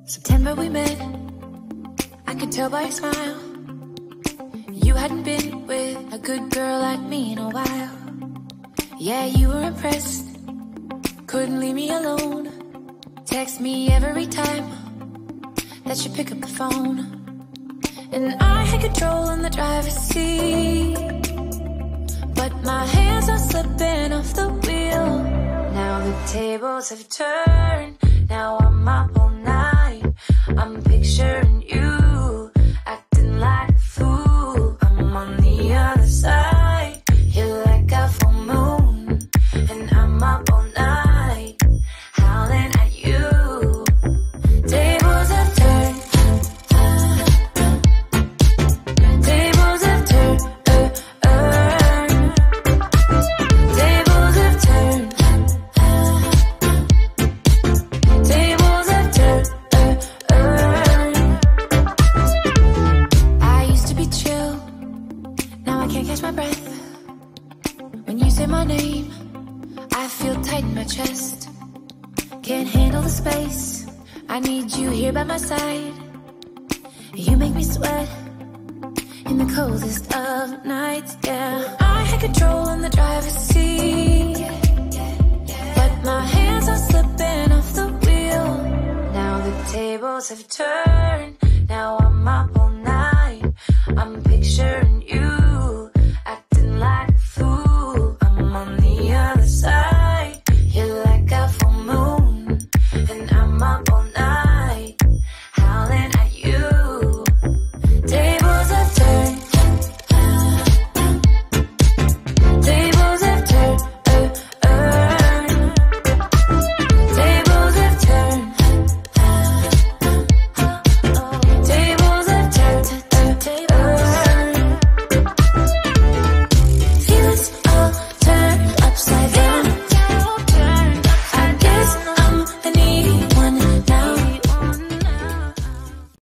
September we met, I could tell by your smile. You hadn't been with a good girl like me in a while. Yeah, you were impressed, couldn't leave me alone. Text me every time that you pick up the phone. And I had control in the driver's seat, but my hands are slipping off the wheel. Now the tables have turned, now I'm up all night. I'm picturing you, acting like a fool. I'm on the other side, you're like a full moon, and I'm up all night, howling at you. Tables have turned, tables have turned, tables have turned, tables have turned. I used to be chill, now I can't catch my breath. When you say my name, I feel tight in my chest. Can't handle the space, I need you here by my side. You make me sweat in the coldest of nights, yeah. I had control in the driver's seat, but my hands are slipping off the wheel. Now the tables have turned,